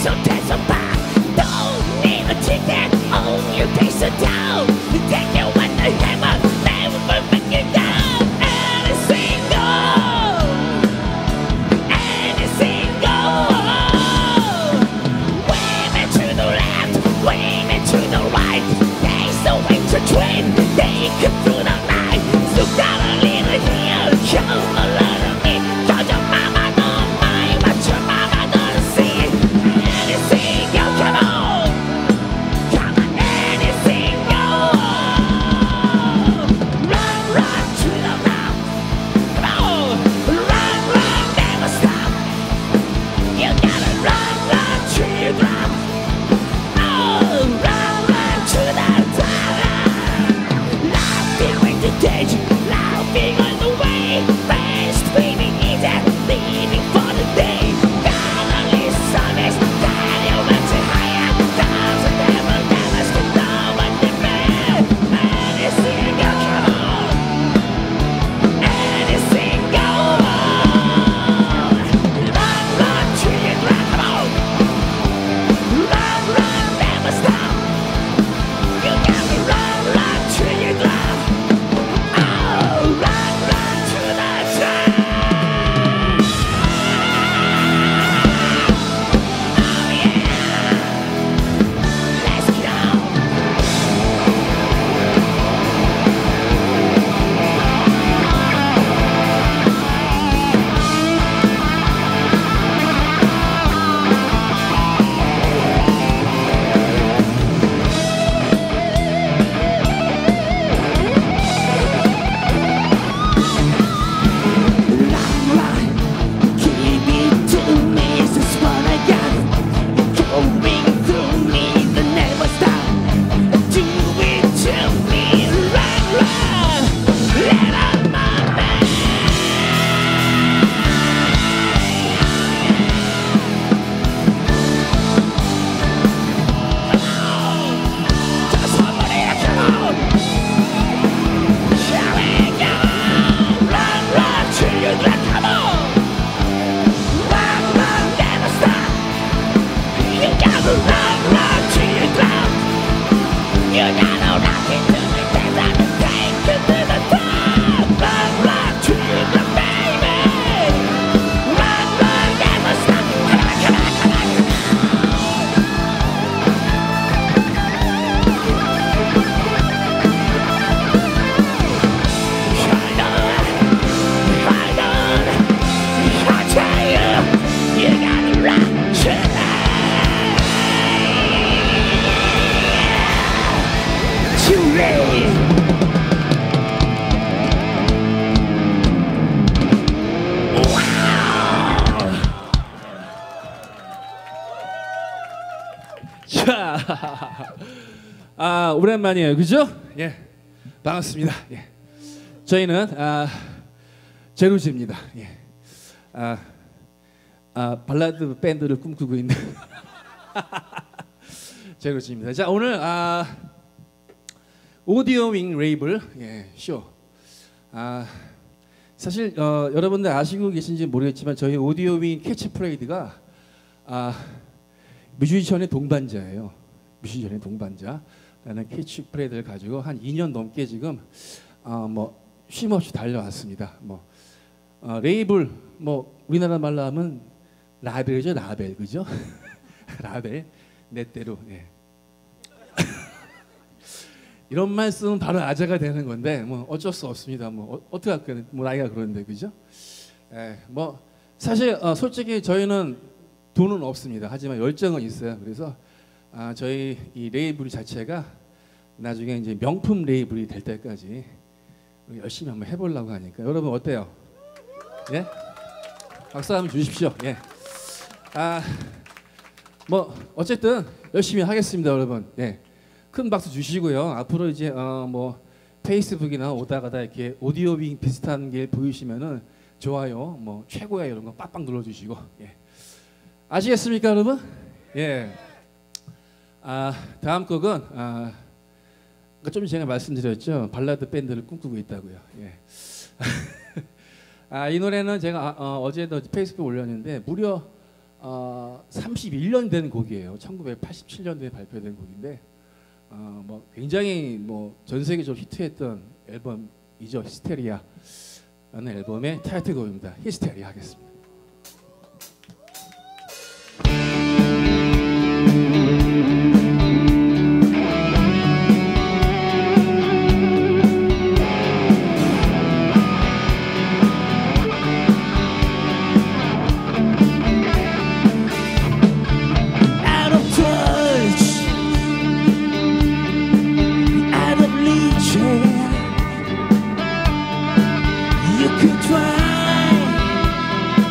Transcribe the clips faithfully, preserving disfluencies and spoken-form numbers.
so take some back. Don't need a ticket, oh you take some down. Take you when the hammer, never make you down. Anything goes, anything goes. Women to the left, women to the right. There's no way to train, they come through the night. So gotta leave it here, come a lot of me. Cause your mama don't mind what your mama don't see. Anything goes, come on. Come on, anything goes. Run, run to the left. Come on, run, run, never stop. You gotta run, run to your drop. Oh, run, run to the top. Laughing with the stage, laughing on the way. Fast, screaming easy, leaving for the day. Gotta leave service, gotta you much higher. Cause the devil never can know what they mean. Anything go, come on. Anything go on. Run, run to your drop, come on. Run, run, never stop. You gotta run, run to your drop. Oh, run, run to the top. Oh yeah. Let's go. Run, run, keep it to me, this is what I got. Going through me, the never stop. Do it to me, run, run, let out my man. Just somebody to come on. Here we go. Run, run to your drop, come on. Run, run, never stop. You gotta run, run to your drop. You gotta rock it to the desert and take it to the top. Run, run to your drop, baby. Run, run, never stop. Come on, come on, come on, come on. Hold on, hold on. I tell you, you gotta rock tonight. Too late. 자, 아 오랜만이에요, 그죠? 예, 반갑습니다. 예, 저희는 아, 제로즈입니다. 예, 아, 아 발라드 밴드를 꿈꾸고 있는 제로즈입니다. 자, 오늘 아 오디오 윙 레이블 예, 쇼. 아 사실 어, 여러분들 아시고 계신지 모르겠지만 저희 오디오 윙 캐치프레이드가 아 뮤지션의 동반자예요. 뮤지션의 동반자라는 캐치프레이드를 가지고 한 이 년 넘게 지금 어, 뭐 쉼없이 달려왔습니다. 뭐 어, 레이블 뭐 우리나라 말로 하면 라벨이죠, 라벨, 그죠? 라벨 내 때로. 예. 이런 말 쓰면 바로 아재가 되는 건데 뭐 어쩔 수 없습니다. 뭐 어, 어떻게 할까요? 뭐 나이가 그런데, 그죠? 예, 뭐 사실 어, 솔직히 저희는 돈은 없습니다. 하지만 열정은 있어요. 그래서 아, 저희 이 레이블 자체가 나중에 이제 명품 레이블이 될 때까지 열심히 한번 해보려고 하니까 여러분 어때요? 예? 박수 한번 주십시오. 예. 아, 뭐 어쨌든 열심히 하겠습니다, 여러분. 예. 큰 박수 주시고요. 앞으로 이제 어, 뭐 페이스북이나 오다 가다 이렇게 오디오 윙 비슷한 게 보이시면은 좋아요, 뭐 최고야 이런 거 빡빡 눌러주시고. 예. 아시겠습니까, 여러분? 예. 아, 다음 곡은 아, 좀 제가 말씀드렸죠. 발라드 밴드를 꿈꾸고 있다고요. 예. 아, 이 노래는 제가 어, 어제도 페이스북에 올렸는데 무려 어, 삼십일 년 된 곡이에요. 천구백팔십칠 년도에 발표된 곡인데 어, 뭐 굉장히 뭐 전 세계적으로 히트했던 앨범이죠. 히스테리아라는 앨범의 타이틀곡입니다. 히스테리아 하겠습니다. You could try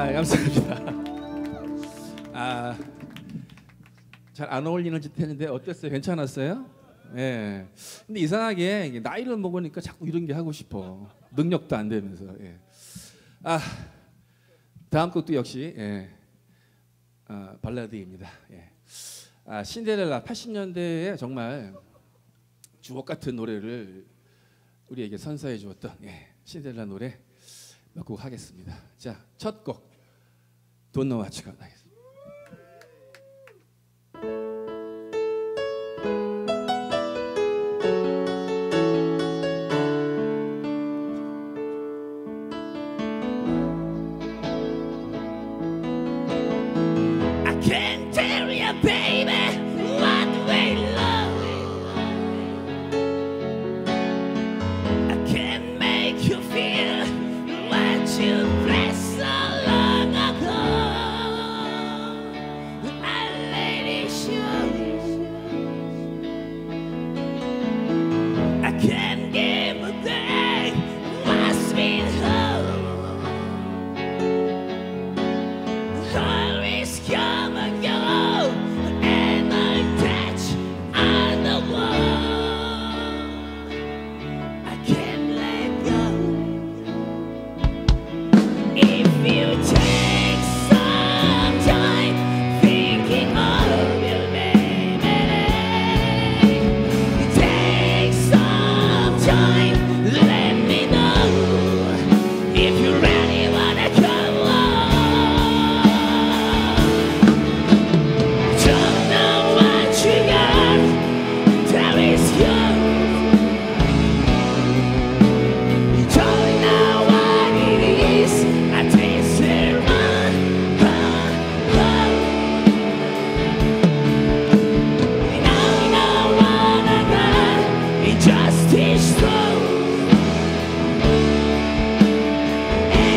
아, 감사합니다. 아, 잘 안 어울리는 짓 했는데 어땠어요? 괜찮았어요? 예. 근데 이상하게 이게 나이를 먹으니까 자꾸 이런 게 하고 싶어. 능력도 안 되면서. 예. 아, 다음 곡도 역시 예. 아, 발라드입니다. 예. 아, 신데렐라 팔십 년대에 정말 주옥 같은 노래를 우리에게 선사해 주었던 예. 신데렐라 노래 몇 곡 하겠습니다. 자, 첫 곡 Don't Know What You Got 하겠습니다. I can't tell you, baby, what we love. I can't make you feel what you felt so long ago. I let it show. I can't give a day what's been home. Always come and go, and my touch on the wall. I can't let go. If you take some time thinking of your baby, take some time, let me know if you really wanna come on. Don't know what you got, there is you. You don't know what it is, I taste it on, on, on. You know, you know what I got, it just is true. And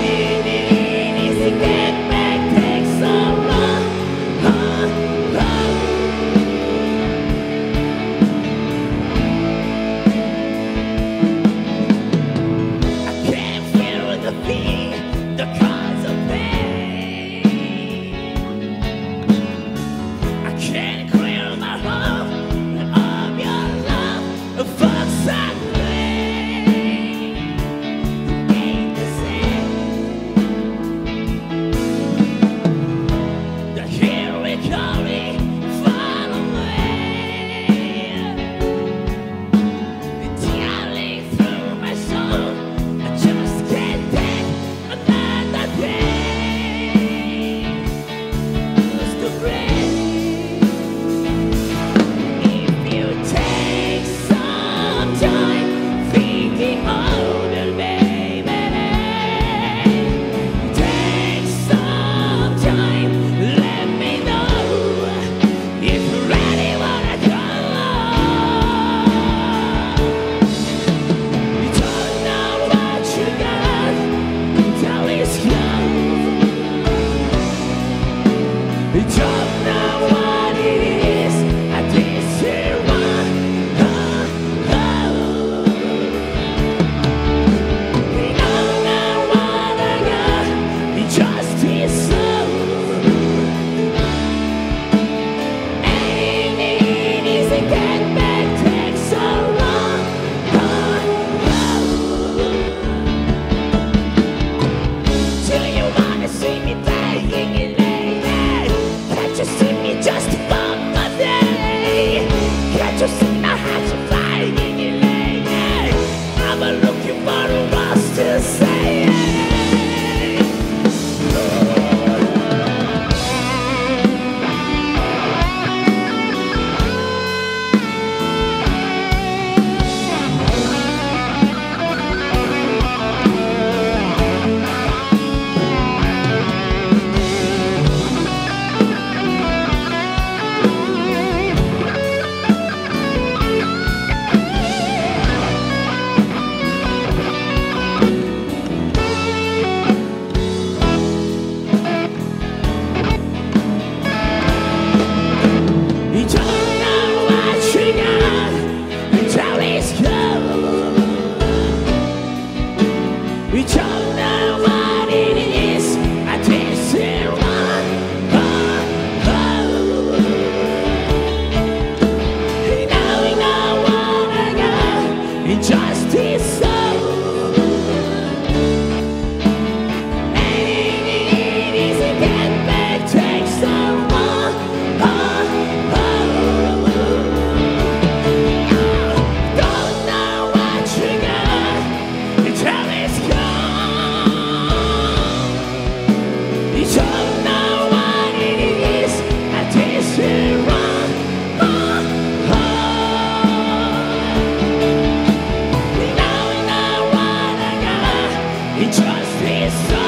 be so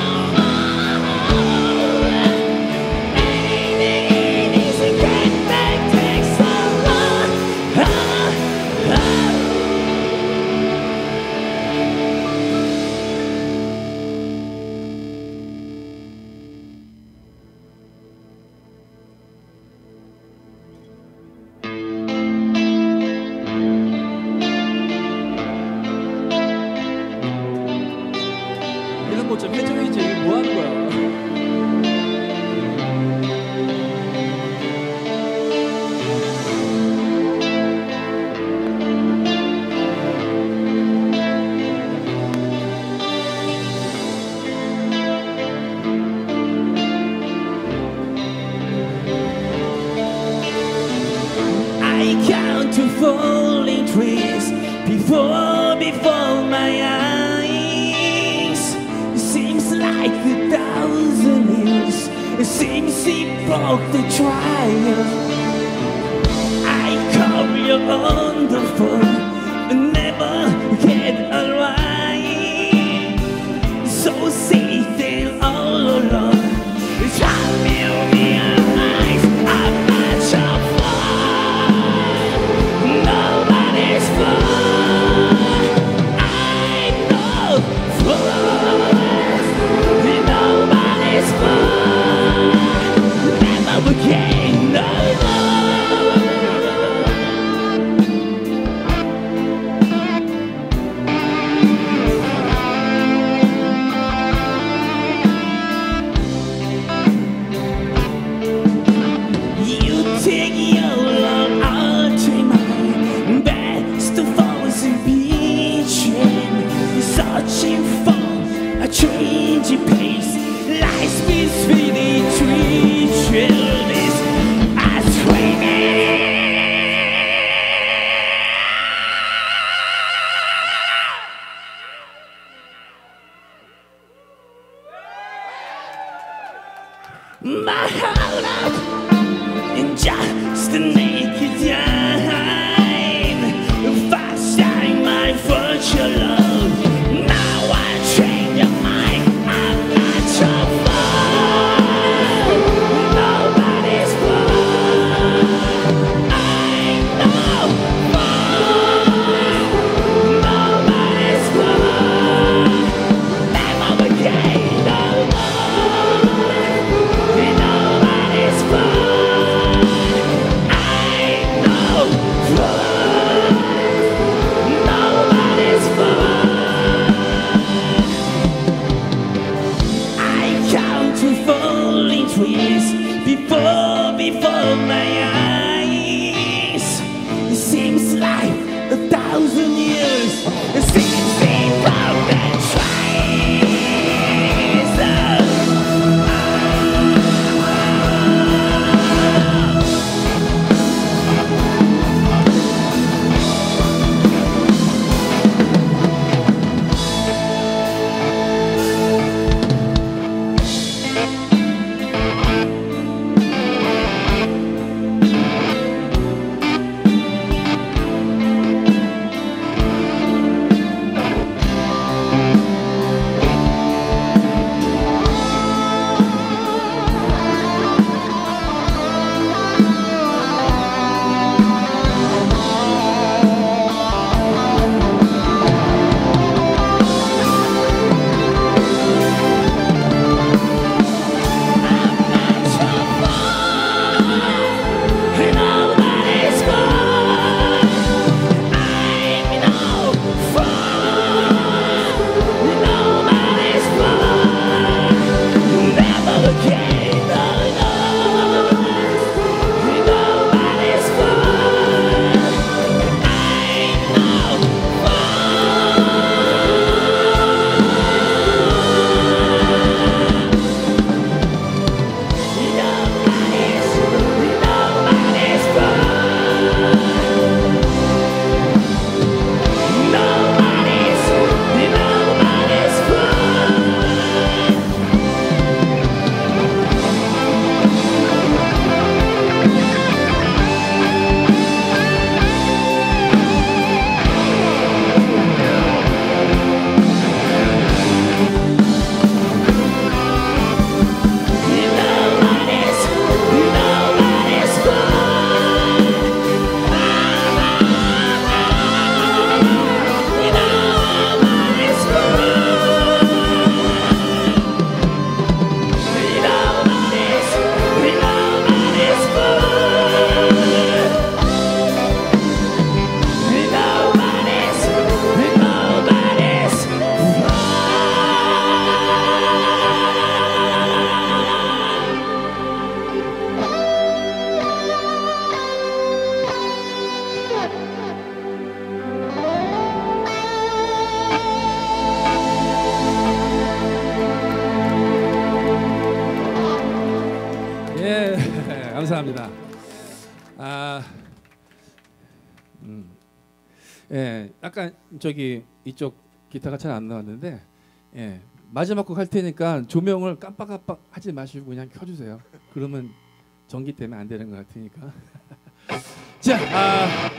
anything easy can make things so long. Oh, oh. 이런 거 좀 해줘야지. 뭐 하는 거야? I count to falling trees before, before my eyes. It seems like a thousand years. It seems he broke the trial. I call you on the phone, but never get alright. So sit there all alone. Tell me, realize I'm not your fault. Nobody's fault. I know fault. Nobody's fault. Never again, no You take your love, I'll take mine. Best of all is in between. Searching for a changing pace. Life speeds really tree this. I screaming. My heart out in just a naked eye. Fast time my virtual love. Now I change your mind. I'm not your fault. Nobody's fault. I know fault. Nobody's fault. Never again, no more. Nobody's fault. I know fault. Nobody's fault. I count to falling trees before, before my eyes. It seems like a thousand years. It seems we broke and tries. 감사합니다. 아, 음, 예, 약간 저기 이쪽 기타가 잘 안 나왔는데, 예, 마지막 곡 할 테니까 조명을 깜빡깜빡 하지 마시고 그냥 켜주세요. 그러면 전기 때문에 안 되는 것 같으니까. 자, 아,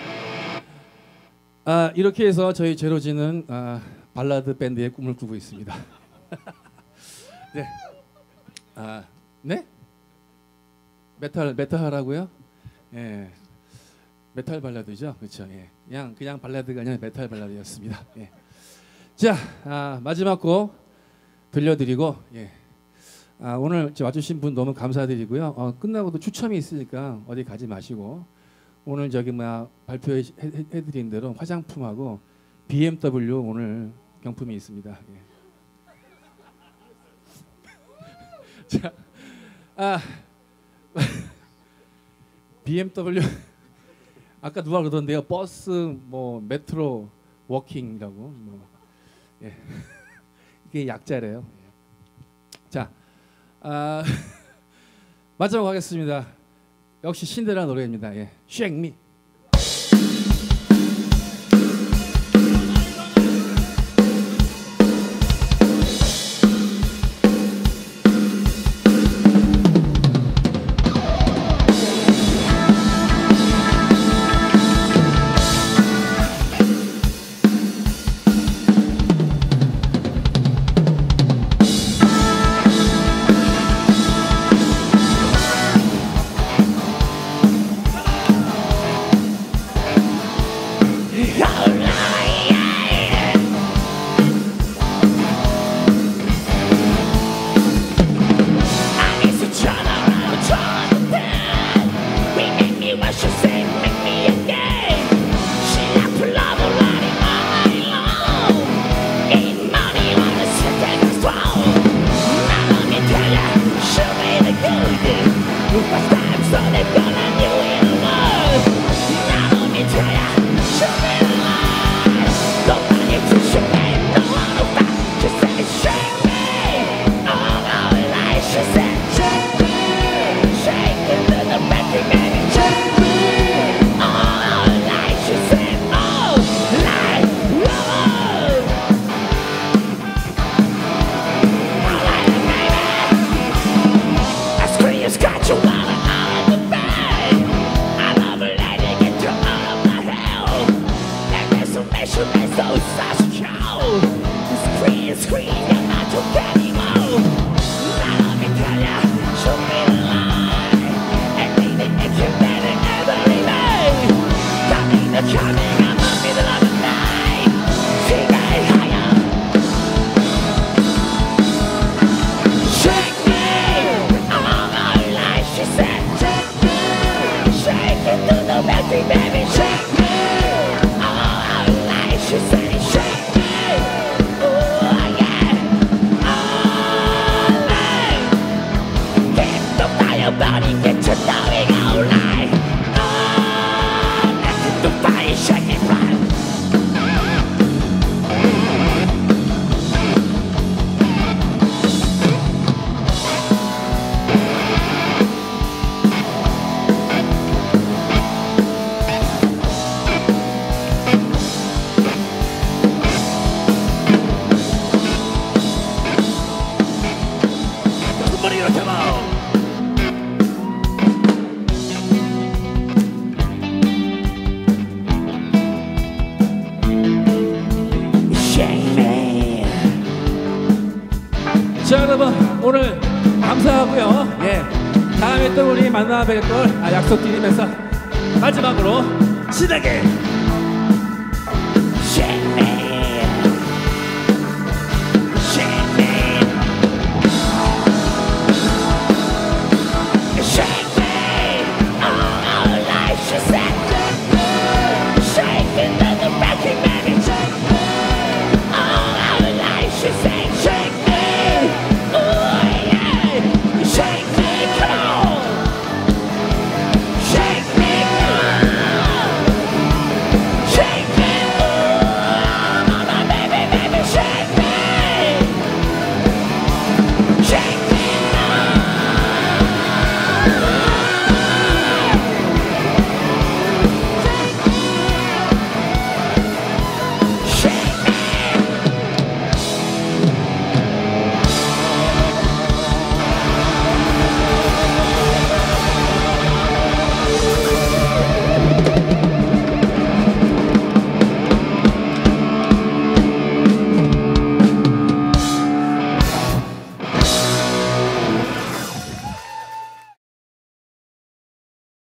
아, 이렇게 해서 저희 제로지는 아, 발라드 밴드의 꿈을 꾸고 있습니다. 네, 아, 네? 메탈 메탈 하라고요? 예, 메탈 발라드죠, 그렇죠? 예, 그냥 그냥 발라드가 아니라 메탈 발라드였습니다. 예. 자, 아, 마지막 곡 들려드리고, 예, 아, 오늘 와주신 분 너무 감사드리고요. 어, 끝나고도 추첨이 있으니까 어디 가지 마시고 오늘 저기 뭐야 발표해드린 대로 화장품하고 비엠더블유 오늘 경품이 있습니다. 예. 자, 아. 비엠더블유 아까 누가 그러던데요. 버스 뭐 메트로 워킹이라고 뭐, 예. 이게 약자래요. 자, 아, 마지막 하겠습니다. 역시 신데렐라 노래입니다. 예. Shake Me. 자, 여러분 오늘 감사하고요. 예, 다음에 또 우리 만나 뵐 걸 아, 약속드리면서 마지막으로 신나게 Shake me, shake me, shake me, all night she said, shake me, then the wrecking baby, all night she said, shake me. Shake!